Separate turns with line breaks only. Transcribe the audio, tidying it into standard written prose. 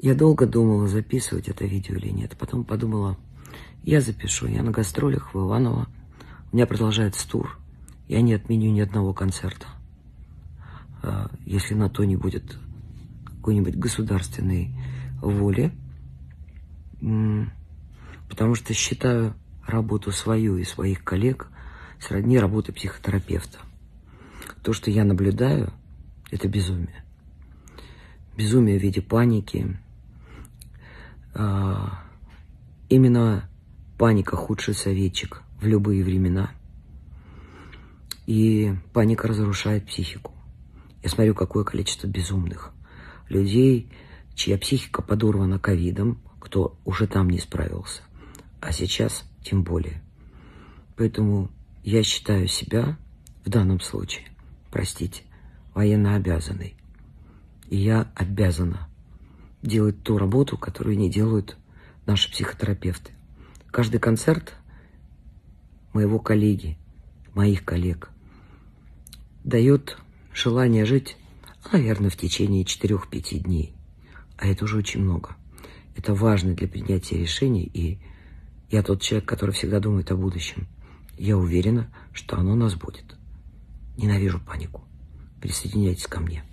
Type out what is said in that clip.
Я долго думала, записывать это видео или нет. Потом подумала, я запишу. Я на гастролях в Иваново. У меня продолжается тур. Я не отменю ни одного концерта. Если на то не будет какой-нибудь государственной воли. Потому что считаю работу свою и своих коллег сродни работе психотерапевта. То, что я наблюдаю, это безумие. Безумие в виде паники. Именно паника — худший советчик в любые времена. И паника разрушает психику. Я смотрю, какое количество безумных людей, чья психика подорвана ковидом, кто уже там не справился, а сейчас тем более. Поэтому я считаю себя в данном случае, простите, военнообязанной. И я обязана делать ту работу, которую не делают наши психотерапевты. Каждый концерт моего коллеги, моих коллег, дает желание жить, наверное, в течение 4-5 дней. А это уже очень много. Это важно для принятия решений, и я тот человек, который всегда думает о будущем. Я уверена, что оно у нас будет. Ненавижу панику. Присоединяйтесь ко мне.